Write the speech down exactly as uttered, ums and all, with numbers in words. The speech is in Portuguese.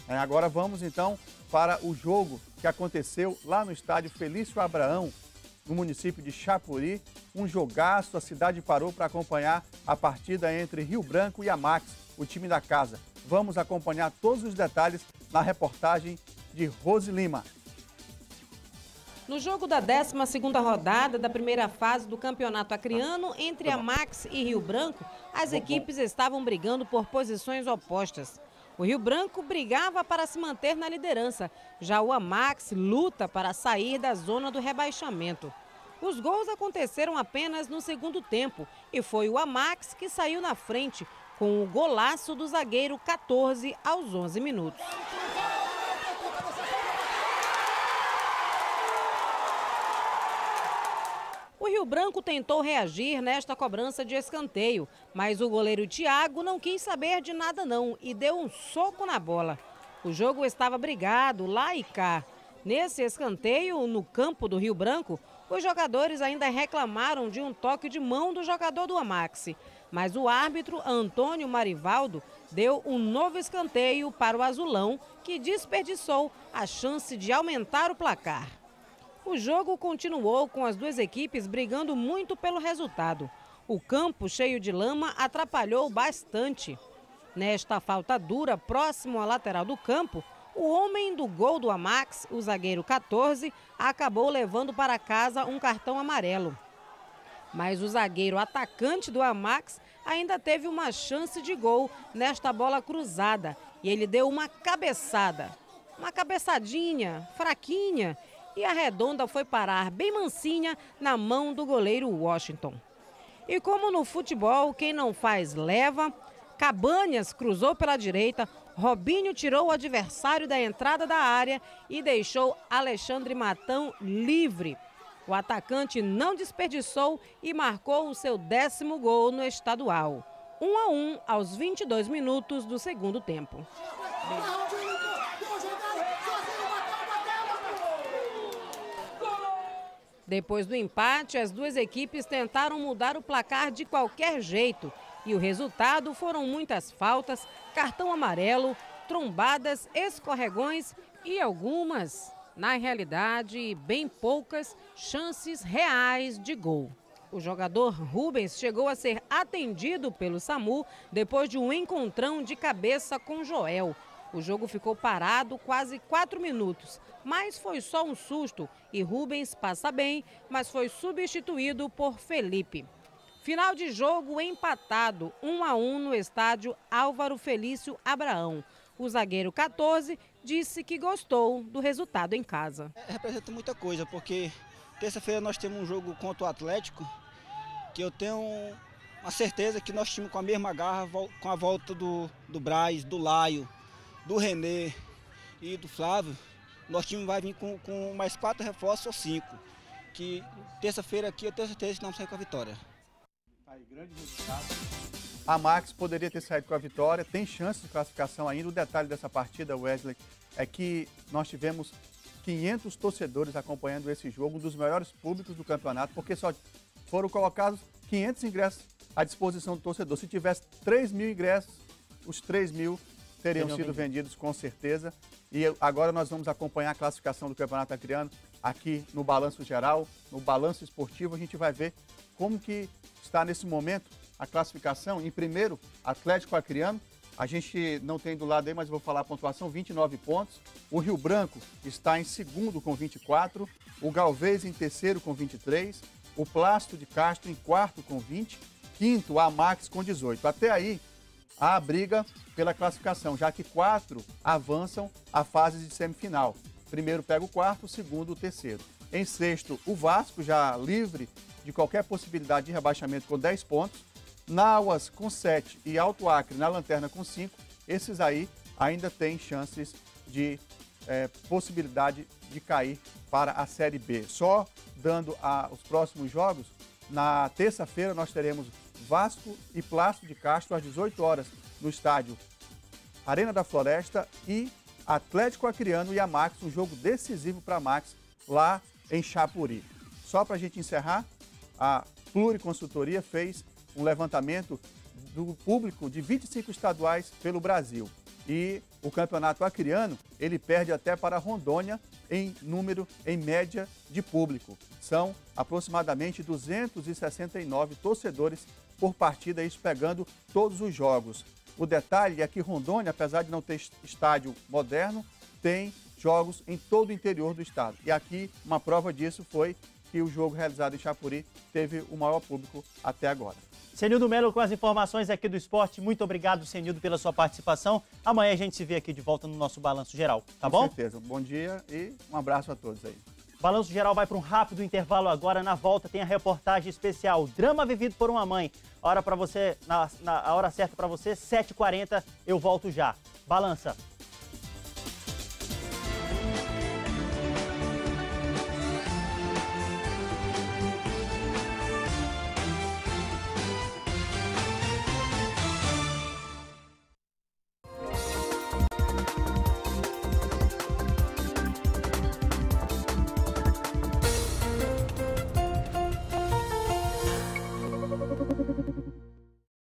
É, agora vamos então para o jogo que aconteceu lá no estádio Felício Abraão, no município de Chapuri. Um jogaço, a cidade parou para acompanhar a partida entre Rio Branco e Amax, o time da casa. Vamos acompanhar todos os detalhes na reportagem de Rose Lima. No jogo da décima segunda rodada da primeira fase do campeonato acreano, entre Amax e Rio Branco, as equipes estavam brigando por posições opostas. O Rio Branco brigava para se manter na liderança, já o Amax luta para sair da zona do rebaixamento. Os gols aconteceram apenas no segundo tempo e foi o Amax que saiu na frente com o golaço do zagueiro quatorze aos onze minutos. O Rio Branco tentou reagir nesta cobrança de escanteio, mas o goleiro Thiago não quis saber de nada não e deu um soco na bola. O jogo estava brigado lá e cá. Nesse escanteio, no campo do Rio Branco, os jogadores ainda reclamaram de um toque de mão do jogador do Amax. Mas o árbitro Antônio Marivaldo deu um novo escanteio para o azulão, que desperdiçou a chance de aumentar o placar. O jogo continuou com as duas equipes brigando muito pelo resultado. O campo cheio de lama atrapalhou bastante. Nesta falta dura, próximo à lateral do campo, o homem do gol do Amax, o zagueiro quatorze, acabou levando para casa um cartão amarelo. Mas o zagueiro atacante do Amax ainda teve uma chance de gol nesta bola cruzada e ele deu uma cabeçada. Uma cabeçadinha, fraquinha, e a redonda foi parar bem mansinha na mão do goleiro Washington. E como no futebol, quem não faz leva, Cabanhas cruzou pela direita, Robinho tirou o adversário da entrada da área e deixou Alexandre Matão livre. O atacante não desperdiçou e marcou o seu décimo gol no estadual. um a um aos vinte e dois minutos do segundo tempo. Depois do empate, as duas equipes tentaram mudar o placar de qualquer jeito. E o resultado foram muitas faltas, cartão amarelo, trombadas, escorregões e algumas, na realidade, bem poucas chances reais de gol. O jogador Rubens chegou a ser atendido pelo SAMU depois de um encontrão de cabeça com Joel. O jogo ficou parado quase quatro minutos, mas foi só um susto e Rubens passa bem, mas foi substituído por Felipe. Final de jogo empatado, um a um no estádio Álvaro Felício Abraão. O zagueiro quatorze disse que gostou do resultado em casa. É, representa muita coisa, porque terça-feira nós temos um jogo contra o Atlético, que eu tenho uma certeza que nós tínhamos com a mesma garra, com a volta do, do Braz, do Laio, do Renê e do Flávio, nosso time vai vir com, com mais quatro reforços ou cinco, que terça-feira aqui eu tenho certeza que nós vamos sair com a vitória. Aí, grande resultado. A Amax poderia ter saído com a vitória, tem chance de classificação ainda. O detalhe dessa partida, Wesley, é que nós tivemos quinhentos torcedores acompanhando esse jogo, um dos maiores públicos do campeonato, porque só foram colocados quinhentos ingressos à disposição do torcedor. Se tivesse três mil ingressos, os três mil teriam sido vendidos com certeza. E agora nós vamos acompanhar a classificação do Campeonato Acreano aqui no Balanço Geral, no Balanço Esportivo. A gente vai ver como que está nesse momento a classificação. Em primeiro, Atlético Acreano. A gente não tem do lado aí, mas vou falar a pontuação, vinte e nove pontos. O Rio Branco está em segundo com vinte e quatro. O Galvez em terceiro com vinte e três. O Plástico de Castro em quarto com vinte. Quinto, o Amax com dezoito. Até aí, há a briga pela classificação, já que quatro avançam à fase de semifinal. Primeiro pega o quarto, o segundo o terceiro. Em sexto, o Vasco, já livre de qualquer possibilidade de rebaixamento com dez pontos. Nauas com sete e Alto Acre na lanterna com cinco. Esses aí ainda têm chances de é, possibilidade de cair para a Série B. Só dando a, os próximos jogos, na terça-feira nós teremos Vasco e Plástico de Castro às dezoito horas no estádio Arena da Floresta e Atlético Acreano e Amax, um jogo decisivo para a Amax lá em Chapuri. Só para a gente encerrar, a Pluriconsultoria fez um levantamento do público de vinte e cinco estaduais pelo Brasil. E o campeonato acreano, ele perde até para Rondônia em número, em média, de público. São aproximadamente duzentos e sessenta e nove torcedores por partida, isso pegando todos os jogos. O detalhe é que Rondônia, apesar de não ter estádio moderno, tem jogos em todo o interior do estado. E aqui, uma prova disso foi que o jogo realizado em Chapuri teve o maior público até agora. Senildo Melo com as informações aqui do esporte. Muito obrigado, Senildo, pela sua participação. Amanhã a gente se vê aqui de volta no nosso Balanço Geral, tá bom? Com certeza. Bom dia e um abraço a todos aí. Balanço Geral vai para um rápido intervalo agora. Na volta tem a reportagem especial Drama Vivido por uma Mãe. A hora, pra você, na, na, a hora certa para você, sete e quarenta, eu volto já. Balança.